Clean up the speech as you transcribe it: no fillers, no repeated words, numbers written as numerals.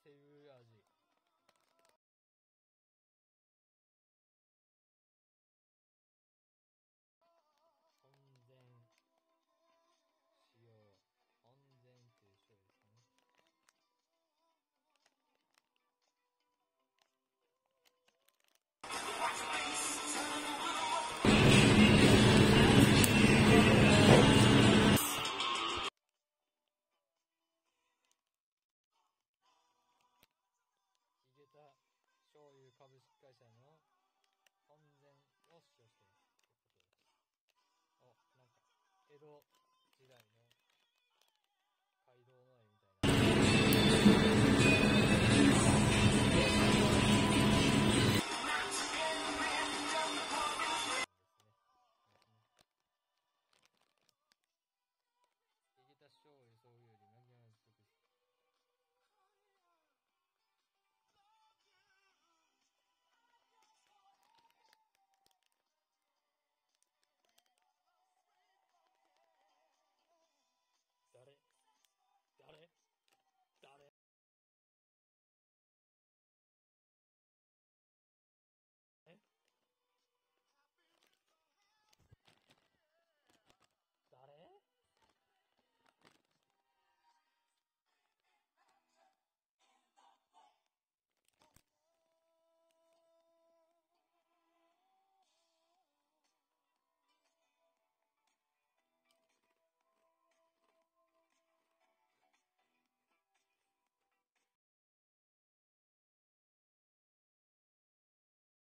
っていう味。本膳使用。本膳っていう醤油ですかね。ヒゲタ醤油株式会社の本膳を使用していますということです。なんか江戸